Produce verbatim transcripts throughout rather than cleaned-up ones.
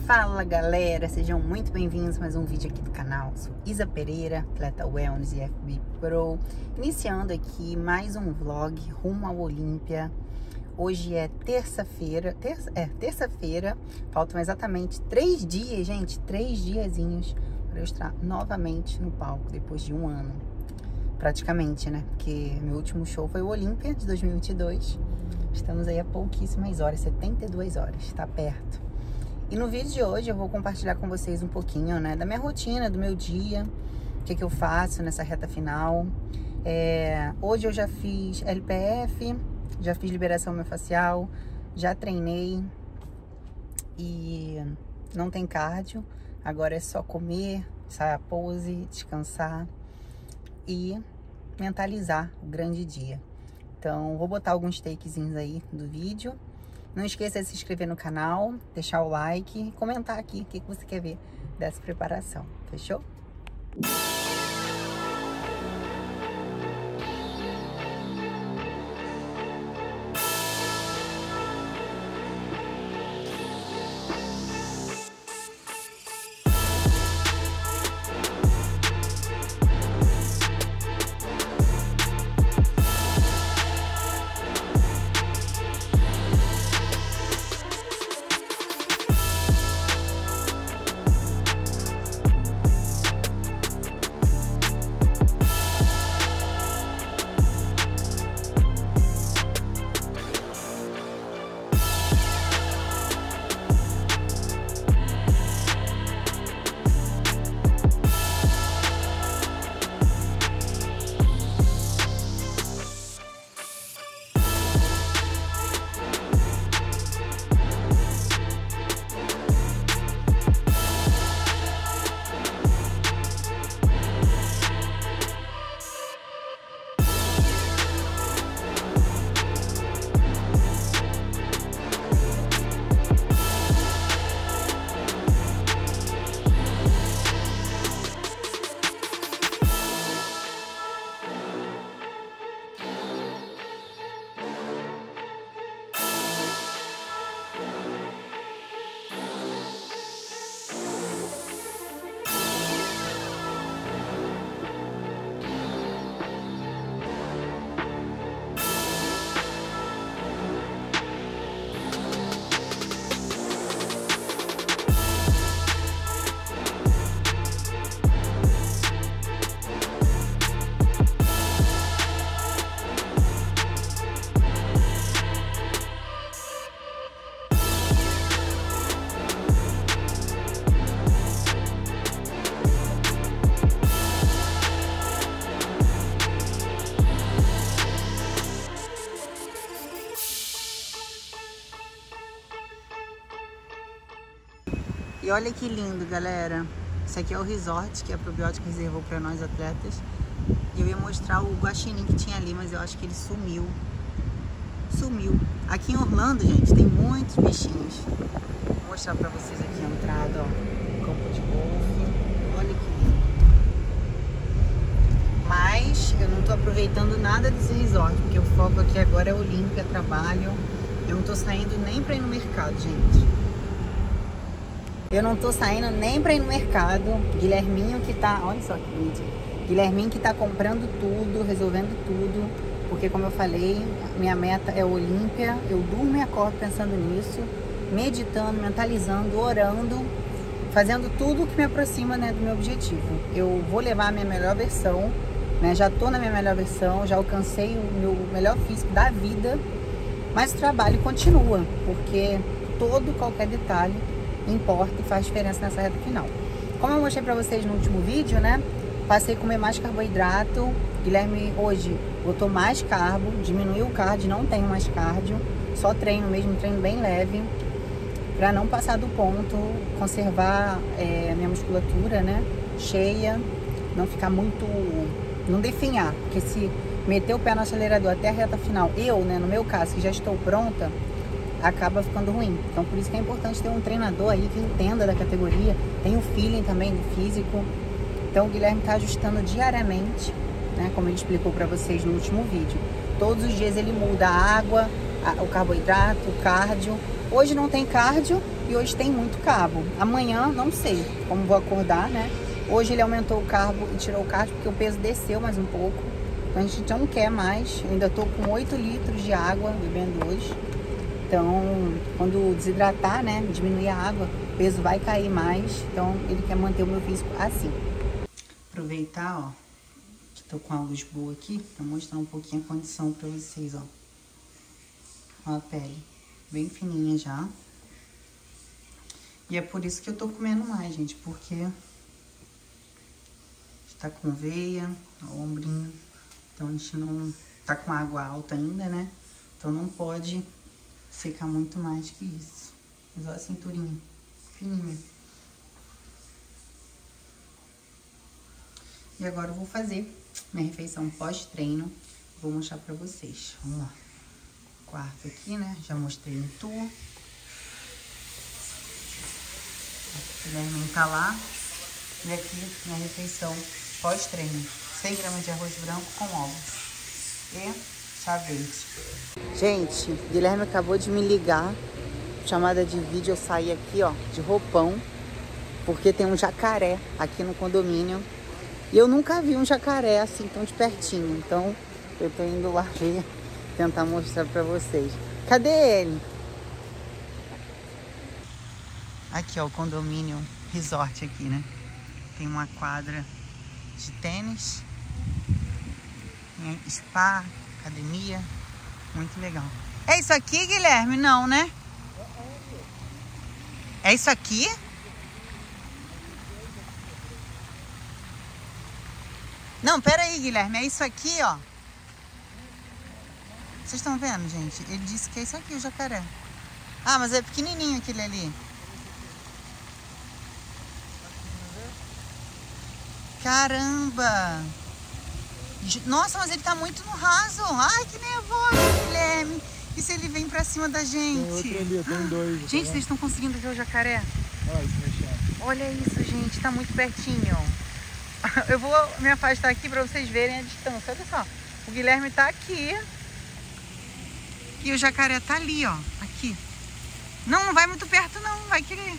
Fala galera, sejam muito bem-vindos a mais um vídeo aqui do canal. Sou Isa Pereira, atleta Wellness e F B Pro, iniciando aqui mais um vlog rumo ao Olímpia. Hoje é terça-feira, terça, é terça-feira, faltam exatamente três dias, gente, três diazinhos para eu estar novamente no palco depois de um ano, praticamente, né? Porque meu último show foi o Olímpia de dois mil e vinte e dois. Estamos aí a pouquíssimas horas, setenta e duas horas, tá perto. E no vídeo de hoje eu vou compartilhar com vocês um pouquinho, né, da minha rotina, do meu dia, o que que eu faço nessa reta final. É, hoje eu já fiz L P F, já fiz liberação miofascial, já treinei e não tem cardio. Agora é só comer, sair a pose, descansar e mentalizar o grande dia. Então vou botar alguns takezinhos aí do vídeo. Não esqueça de se inscrever no canal, deixar o like e comentar aqui o que você quer ver dessa preparação. Fechou? E olha que lindo, galera. Esse aqui é o resort que a Probiótica reservou para nós atletas. E eu ia mostrar o guaxinim que tinha ali, mas eu acho que ele sumiu. Sumiu. Aqui em Orlando, gente, tem muitos bichinhos. Vou mostrar para vocês aqui a entrada, ó. Campo de golfe. Olha que lindo. Mas eu não tô aproveitando nada desse resort, porque o foco aqui agora é Olímpia, trabalho. Eu não tô saindo nem para ir no mercado, gente. Eu não tô saindo nem pra ir no mercado. Guilherminho que tá... Olha só que bonito. Guilherminho que tá comprando tudo, resolvendo tudo. Porque, como eu falei, minha meta é Olímpia. Eu durmo e acordo pensando nisso. Meditando, mentalizando, orando. Fazendo tudo que me aproxima, né, do meu objetivo. Eu vou levar a minha melhor versão, né? Já tô na minha melhor versão. Já alcancei o meu melhor físico da vida. Mas o trabalho continua. Porque todo, qualquer detalhe importa e faz diferença nessa reta final. Como eu mostrei pra vocês no último vídeo, né? Passei a comer mais carboidrato. Guilherme hoje botou mais carbo, diminuiu o cardio, não tenho mais cardio, só treino mesmo, treino bem leve, pra não passar do ponto, conservar é, minha musculatura, né? Cheia, não ficar muito, não definhar, porque se meter o pé no acelerador até a reta final, eu, né, no meu caso, que já estou pronta, acaba ficando ruim. Então por isso que é importante ter um treinador aí que entenda da categoria, tem o feeling também do físico. Então o Guilherme está ajustando diariamente, né, como ele explicou para vocês no último vídeo. Todos os dias ele muda a água, a, o carboidrato, o cardio. Hoje não tem cardio e hoje tem muito carbo. Amanhã, não sei como vou acordar, né? Hoje ele aumentou o carbo e tirou o carbo porque o peso desceu mais um pouco. Então a gente não quer mais. Eu ainda tô com oito litros de água bebendo hoje. Então, quando desidratar, né, diminuir a água, o peso vai cair mais. Então, ele quer manter o meu físico assim. Aproveitar, ó, que tô com a luz boa aqui, pra mostrar um pouquinho a condição pra vocês, ó. Ó a pele, bem fininha já. E é por isso que eu tô comendo mais, gente, porque tá com veia, o ombrinho. Então, a gente não tá com água alta ainda, né? Então, não pode secar muito mais que isso. Mas olha a cinturinha, fininha. E agora eu vou fazer minha refeição pós-treino. Vou mostrar pra vocês. Vamos lá. Quarto aqui, né? Já mostrei no tour. O Guilherme tá lá. E aqui minha refeição pós-treino. cem gramas de arroz branco com ovos. E chá verde. Gente, o Guilherme acabou de me ligar. Chamada de vídeo, eu saí aqui, ó, de roupão. Porque tem um jacaré aqui no condomínio. E eu nunca vi um jacaré assim tão de pertinho. Então, eu tô indo lá ver, tentar mostrar pra vocês. Cadê ele? Aqui, ó, o condomínio resort aqui, né? Tem uma quadra de tênis. Tem spa, academia. Muito legal. É isso aqui, Guilherme? Não, né? É isso aqui? Não, pera aí, Guilherme. É isso aqui, ó. Vocês estão vendo, gente? Ele disse que é isso aqui, o jacaré. Ah, mas é pequenininho aquele ali. Caramba! Nossa, mas ele tá muito no raso. Ai, que nervoso, Guilherme. E se ele vem pra cima da gente? Tem outro ali, tem dois. Gente, vocês estão conseguindo ver o jacaré? Olha, se mexendo. Olha isso, gente. Tá muito pertinho. Eu vou me afastar aqui pra vocês verem a distância. Olha só. O Guilherme tá aqui. E o jacaré tá ali, ó. Aqui. Não, não vai muito perto, não. Vai querer.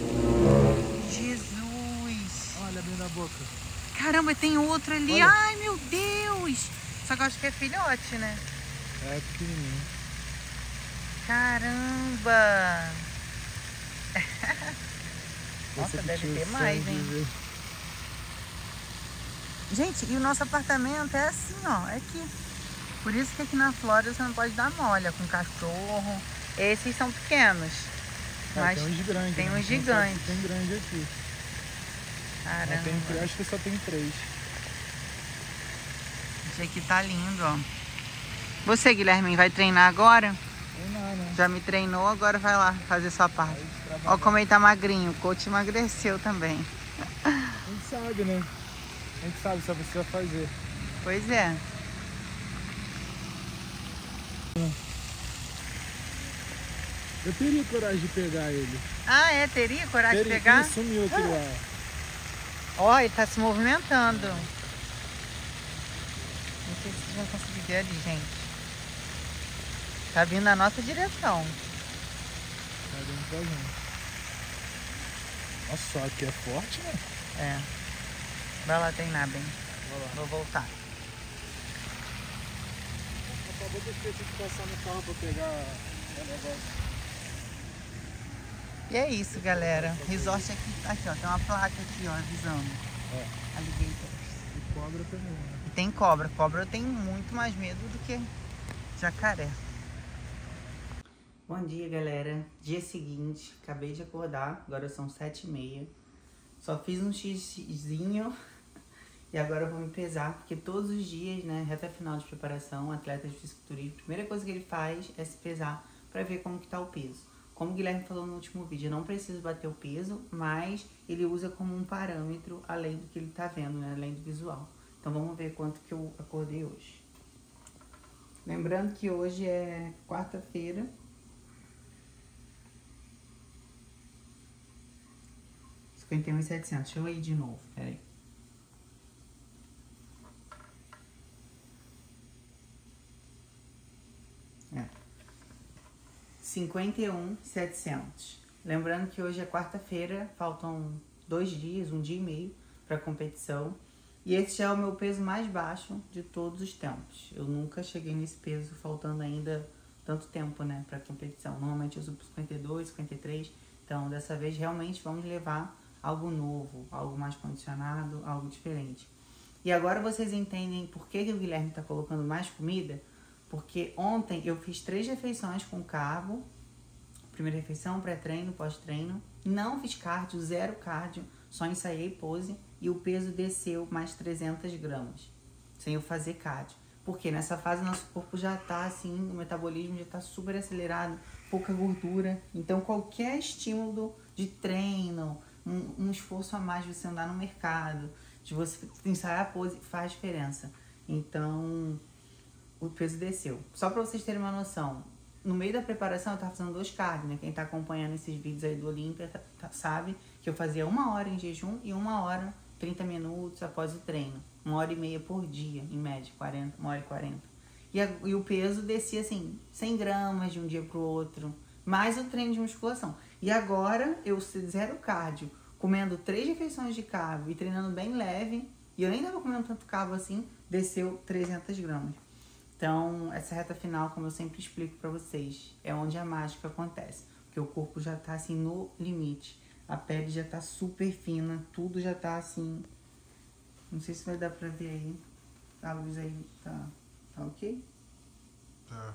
Jesus. Olha, abrindo a boca. Caramba, tem outro ali. Olha. Ai, meu Deus. Só que eu acho que é filhote, né? É pequenininho. Caramba. Nossa, Esse deve tio ter mais, sangue, hein? viu? Gente, e o nosso apartamento é assim, ó. É aqui. Por isso que aqui na Flórida você não pode dar mole com cachorro. Esses são pequenos. Ah, Mas tem uns grandes. tem né? uns Não sabe gigantes. se Tem grande aqui. Caramba. Mas tem, eu acho que só tem três. Esse aqui tá lindo, ó. Você, Guilherme, vai treinar agora? Treinar, né? Já me treinou, agora vai lá fazer sua parte. Ó como ele tá magrinho. O coach emagreceu também. A gente sabe, né? A gente sabe, só precisa fazer. Pois é. Eu teria coragem de pegar ele. Ah, é? Teria coragem Teria, de pegar? Ele sumiu aqui lá. Ó, ele tá se movimentando. Não sei se vocês vão conseguir ver ali, gente. Tá vindo na nossa direção. Tá vindo pra gente. Nossa, só aqui é forte, né? É. Vai lá treinar, bem. Vai lá. Vou voltar. Acabou de eu esqueci de passar no carro pra pegar o negócio. E é isso, galera. Resort aqui, aqui, ó. Tem uma placa aqui, ó, avisando. É. Alligators. E cobra também, né? E tem cobra. Cobra eu tenho muito mais medo do que jacaré. Bom dia, galera. Dia seguinte, acabei de acordar. Agora são sete e meia. Só fiz um xizinho. E agora eu vou me pesar, porque todos os dias, né, reta final de preparação, atleta de fisiculturismo, a primeira coisa que ele faz é se pesar para ver como que tá o peso. Como o Guilherme falou no último vídeo, eu não preciso bater o peso, mas ele usa como um parâmetro, além do que ele tá vendo, né, além do visual. Então vamos ver quanto que eu acordei hoje. Lembrando que hoje é quarta-feira. cinquenta e um mil e setecentos. Deixa eu ir de novo, peraí. É. cinquenta e um mil e setecentos. Lembrando que hoje é quarta-feira, faltam dois dias, um dia e meio para a competição. E esse já é o meu peso mais baixo de todos os tempos. Eu nunca cheguei nesse peso, faltando ainda tanto tempo, né, para a competição. Normalmente eu subo cinquenta e dois, cinquenta e três. Então, dessa vez, realmente vamos levar algo novo, algo mais condicionado, algo diferente. E agora vocês entendem por que, que o Guilherme está colocando mais comida? Porque ontem eu fiz três refeições com carbo. Primeira refeição, pré-treino, pós-treino. Não fiz cardio, zero cardio. Só ensaiei pose e o peso desceu mais trezentas gramas. Sem eu fazer cardio. Porque nessa fase nosso corpo já tá assim, o metabolismo já tá super acelerado. Pouca gordura. Então qualquer estímulo de treino, um, um esforço a mais de você andar no mercado, de você ensaiar a pose, faz diferença. Então o peso desceu. Só pra vocês terem uma noção. No meio da preparação eu tava fazendo dois cardio, né? Quem tá acompanhando esses vídeos aí do Olímpia tá, tá, sabe que eu fazia uma hora em jejum e uma hora, trinta minutos após o treino. Uma hora e meia por dia, em média, quarenta, uma hora e quarenta. E, a, e o peso descia assim, cem gramas de um dia pro outro, mais o treino de musculação. E agora eu zero cardio, comendo três refeições de carbo e treinando bem leve, e eu nem tava comendo tanto carbo assim, desceu trezentas gramas. Então, essa reta final, como eu sempre explico pra vocês, é onde a mágica acontece. Porque o corpo já tá assim no limite. A pele já tá super fina, tudo já tá assim... Não sei se vai dar pra ver aí. A luz aí tá, tá ok? Tá.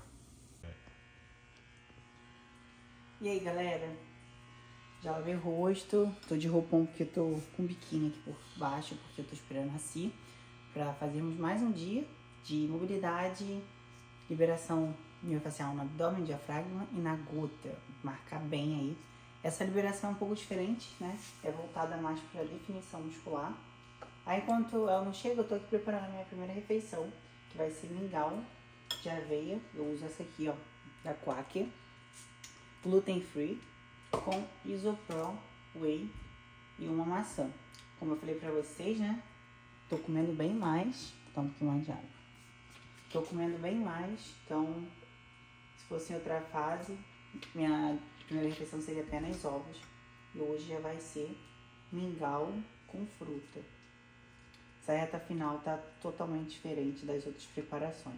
E aí, galera? Já lavei o rosto. Tô de roupão porque eu tô com biquíni aqui por baixo, porque eu tô esperando assim. Pra fazermos mais um dia de mobilidade, liberação miofascial no abdômen, diafragma e na gota. Marcar bem aí. Essa liberação é um pouco diferente, né? É voltada mais para a definição muscular. Aí, enquanto ela não chega, eu tô aqui preparando a minha primeira refeição, que vai ser mingau de aveia. Eu uso essa aqui, ó, da Quaker, gluten free, com isopro, whey e uma maçã. Como eu falei pra vocês, né? Tô comendo bem mais. Toma um pouquinho mais de água. Tô comendo bem mais, então se fosse em outra fase, minha primeira refeição seria apenas ovos. E hoje já vai ser mingau com fruta. Essa reta final tá totalmente diferente das outras preparações.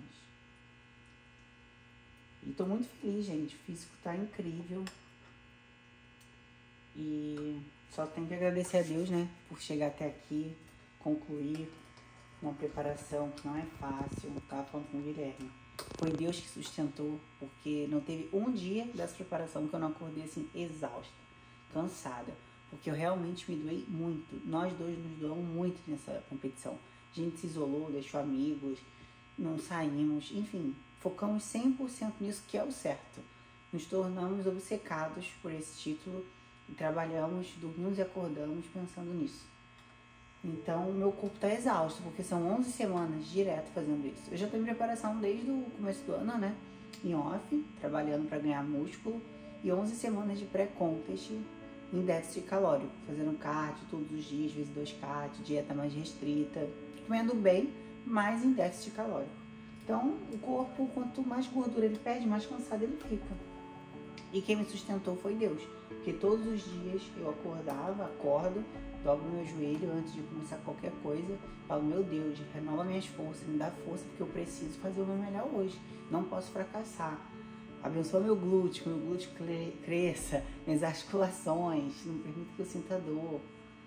E tô muito feliz, gente. O físico tá incrível. E só tenho que agradecer a Deus, né, por chegar até aqui, concluir uma preparação que não é fácil. Eu tava falando com o Guilherme. Foi Deus que sustentou, porque não teve um dia dessa preparação que eu não acordei assim, exausta, cansada. Porque eu realmente me doei muito. Nós dois nos doamos muito nessa competição. A gente se isolou, deixou amigos, não saímos, enfim, focamos cem por cento nisso, que é o certo. Nos tornamos obcecados por esse título e trabalhamos, dormimos e acordamos pensando nisso. Então, meu corpo tá exausto, porque são onze semanas direto fazendo isso. Eu já tô em preparação desde o começo do ano, né? Em off, trabalhando para ganhar músculo. E onze semanas de pré-contest em déficit calórico. Fazendo cardio todos os dias, vezes dois cardio, dieta mais restrita. Comendo bem, mas em déficit calórico. Então, o corpo, quanto mais gordura ele perde, mais cansado ele fica. E quem me sustentou foi Deus. Porque todos os dias eu acordava, acordo, dobro meu joelho antes de começar qualquer coisa. Falo, meu Deus, renova minhas forças, me dá força, porque eu preciso fazer o meu melhor hoje. Não posso fracassar. Abençoa meu glúteo, que meu glúteo cresça, minhas articulações, não permita que eu sinta dor.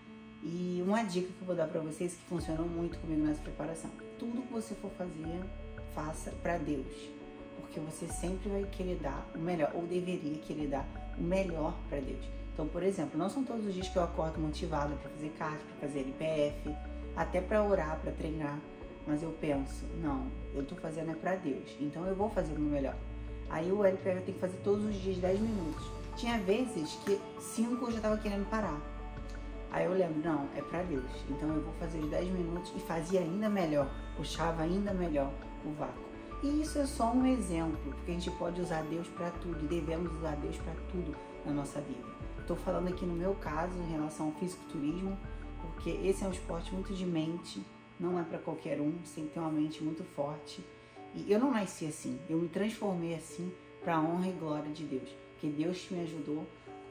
E uma dica que eu vou dar pra vocês, que funcionou muito comigo nessa preparação. Tudo que você for fazer, faça pra Deus. Porque você sempre vai querer dar o melhor, ou deveria querer dar o melhor pra Deus. Então, por exemplo, não são todos os dias que eu acordo motivada para fazer cardio, para fazer L P F, até para orar, para treinar. Mas eu penso, não, eu tô fazendo é para Deus, então eu vou fazer o meu melhor. Aí o L P F eu tenho que fazer todos os dias dez minutos. Tinha vezes que cinco eu já tava querendo parar. Aí eu lembro, não, é para Deus, então eu vou fazer os dez minutos e fazia ainda melhor, puxava ainda melhor o vácuo. E isso é só um exemplo, porque a gente pode usar Deus para tudo e devemos usar Deus para tudo na nossa vida. Estou falando aqui no meu caso em relação ao fisiculturismo, porque esse é um esporte muito de mente, não é para qualquer um, você tem que ter uma mente muito forte. E eu não nasci assim, eu me transformei assim para a honra e glória de Deus, porque Deus me ajudou.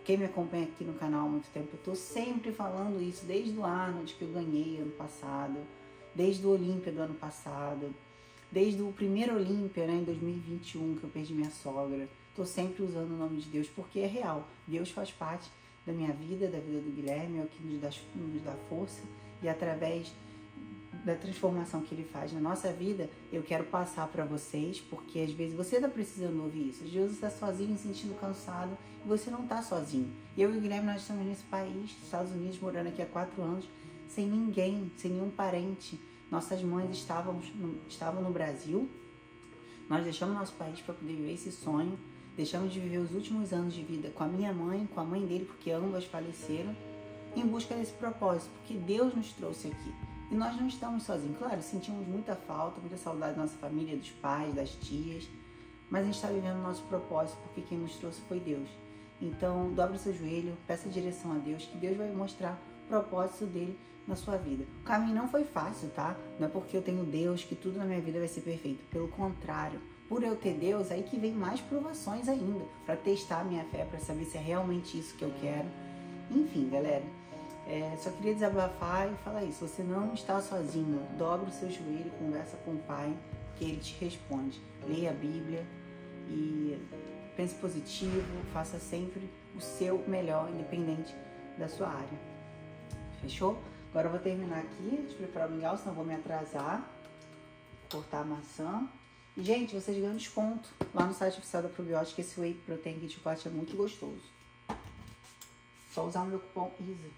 quem me acompanha aqui no canal há muito tempo, eu tô sempre falando isso, desde o Arnold que eu ganhei ano passado, desde o Olímpia do ano passado, desde o primeiro Olímpia, né, em dois mil e vinte e um, que eu perdi minha sogra. Tô sempre usando o nome de Deus, porque é real. Deus faz parte da minha vida, da vida do Guilherme, é o que nos dá, nos dá força, e através da transformação que ele faz na nossa vida, eu quero passar para vocês, porque às vezes você está precisando ouvir isso. Às vezes você está sozinho, se sentindo cansado, e você não está sozinho. Eu e o Guilherme, nós estamos nesse país, Estados Unidos, morando aqui há quatro anos, sem ninguém, sem nenhum parente. Nossas mães estavam no, estavam no Brasil, nós deixamos nosso país para poder viver esse sonho, deixamos de viver os últimos anos de vida com a minha mãe, com a mãe dele, porque ambas faleceram, em busca desse propósito, porque Deus nos trouxe aqui. E nós não estamos sozinhos. Claro, sentimos muita falta, muita saudade da nossa família, dos pais, das tias, mas a gente está vivendo o nosso propósito, porque quem nos trouxe foi Deus. Então, dobre o seu joelho, peça direção a Deus, que Deus vai mostrar o propósito dele na sua vida. O caminho não foi fácil, tá? Não é porque eu tenho Deus que tudo na minha vida vai ser perfeito. Pelo contrário, por eu ter Deus, aí que vem mais provações ainda, para testar a minha fé, para saber se é realmente isso que eu quero. Enfim, galera, é, só queria desabafar e falar isso. Você não está sozinho. Dobre o seu joelho, conversa com o Pai, que Ele te responde. Leia a Bíblia e pense positivo, faça sempre o seu melhor, independente da sua área. Fechou? Agora eu vou terminar aqui de preparar o mingau, senão eu vou me atrasar. Cortar a maçã. E, gente, vocês ganham desconto lá no site oficial da Probiótica. Esse Whey Protein de chocolate é muito gostoso. Só usar o meu cupom EASY.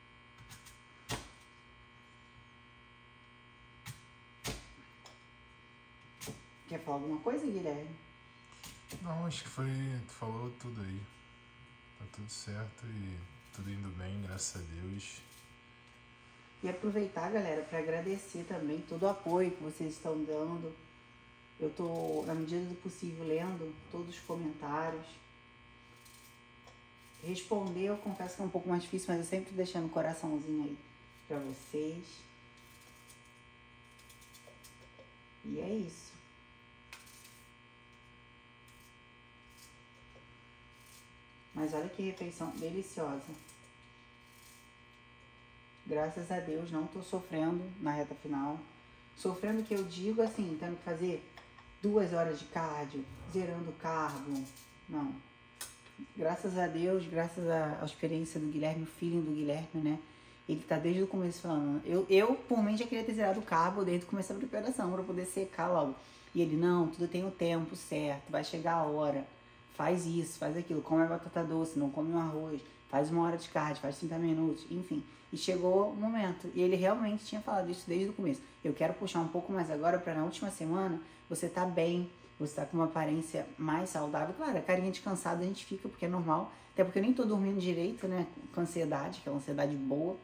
Quer falar alguma coisa, Guilherme? Não, acho que foi... Tu falou tudo aí. Tá tudo certo e tudo indo bem, graças a Deus. E aproveitar, galera, para agradecer também todo o apoio que vocês estão dando. Eu tô, na medida do possível, lendo todos os comentários. Responder, eu confesso que é um pouco mais difícil, mas eu sempre tô deixando um coraçãozinho aí pra vocês. E é isso. Mas olha que refeição deliciosa. Graças a Deus, não tô sofrendo na reta final. Sofrendo que eu digo assim, tendo que fazer duas horas de cardio, zerando o carbo. Não. Graças a Deus, graças à experiência do Guilherme, o feeling do Guilherme, né? Ele tá desde o começo falando. Eu, eu por mim, já queria ter zerado o carbo desde o começo da preparação, pra poder secar logo. E ele, não, tudo tem o tempo certo, vai chegar a hora. Faz isso, faz aquilo, come a batata doce, não come um arroz, faz uma hora de cardio, faz trinta minutos, enfim. E chegou o momento, e ele realmente tinha falado isso desde o começo. Eu quero puxar um pouco mais agora para na última semana você tá bem, você tá com uma aparência mais saudável. Claro, a carinha de cansado a gente fica, porque é normal, até porque eu nem tô dormindo direito, né, com ansiedade, que é uma ansiedade boa.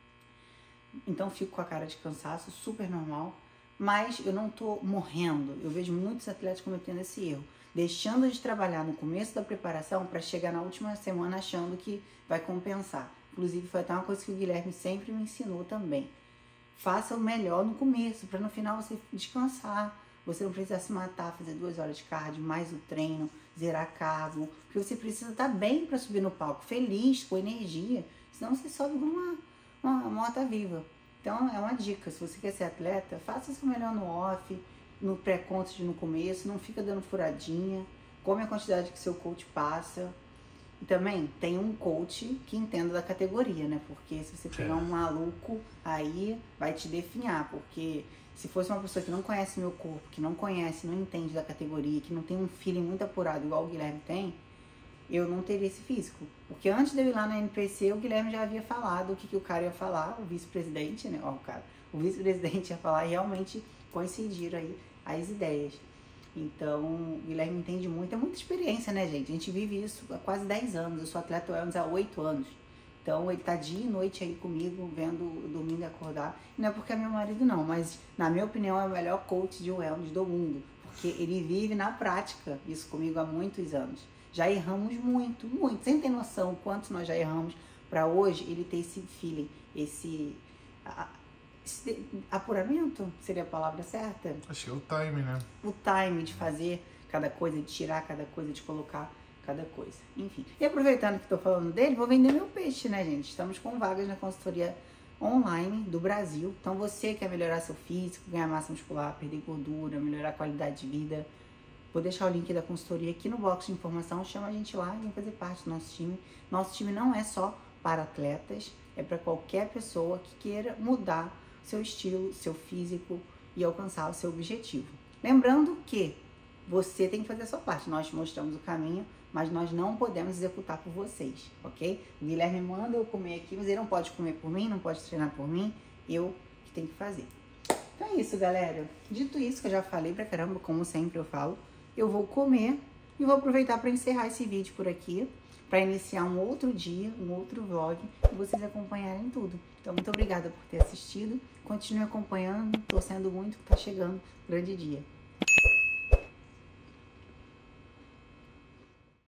Então fico com a cara de cansaço, super normal. Mas eu não tô morrendo. Eu vejo muitos atletas cometendo esse erro, deixando de trabalhar no começo da preparação para chegar na última semana achando que vai compensar. Inclusive foi até uma coisa que o Guilherme sempre me ensinou também. Faça o melhor no começo, para no final você descansar. Você não precisa se matar, fazer duas horas de cardio, mais o treino, zerar carbo. Porque você precisa estar bem para subir no palco, feliz, com energia. Senão você sobe como uma, uma morta-viva. Então é uma dica, se você quer ser atleta, faça seu melhor no off, no pré-contest no começo, não fica dando furadinha, come a quantidade que seu coach passa. E também tem um coach que entenda da categoria, né? Porque se você pegar um maluco, aí vai te definhar. Porque se fosse uma pessoa que não conhece meu corpo, que não conhece, não entende da categoria, que não tem um feeling muito apurado igual o Guilherme tem, eu não teria esse físico. Porque antes de eu ir lá na N P C, o Guilherme já havia falado o que, que o cara ia falar, o vice-presidente, né? Ó, o cara, o vice-presidente ia falar e realmente coincidiram aí as ideias. Então, o Guilherme entende muito, é muita experiência, né, gente? A gente vive isso há quase dez anos, eu sou atleta wellness há oito anos. Então, ele tá dia e noite aí comigo, vendo, dormindo e acordar. E não é porque é meu marido, não, mas, na minha opinião, é o melhor coach de wellness do mundo. Porque ele vive na prática isso comigo há muitos anos. Já erramos muito, muito, sem ter noção quanto nós já erramos, para hoje ele ter esse feeling, esse... Esse apuramento, seria a palavra certa? Acho que é o time, né? O time de fazer cada coisa, de tirar cada coisa, de colocar. cada coisa. Enfim. E aproveitando que estou falando dele, vou vender meu peixe, né, gente? Estamos com vagas na consultoria online do Brasil. Então, você quer melhorar seu físico, ganhar massa muscular, perder gordura, melhorar a qualidade de vida, vou deixar o link da consultoria aqui no box de informação. Chama a gente lá e vem fazer parte do nosso time. Nosso time não é só para atletas, é para qualquer pessoa que queira mudar seu estilo, seu físico e alcançar o seu objetivo. Lembrando que você tem que fazer a sua parte. Nós mostramos o caminho, mas nós não podemos executar por vocês, ok? O Guilherme manda eu comer aqui, mas ele não pode comer por mim, não pode treinar por mim, eu que tenho que fazer. Então é isso, galera. Dito isso, que eu já falei pra caramba, como sempre eu falo, eu vou comer e vou aproveitar para encerrar esse vídeo por aqui, para iniciar um outro dia, um outro vlog, e vocês acompanharem tudo. Então, muito obrigada por ter assistido. Continue acompanhando, torcendo muito que tá chegando o grande dia.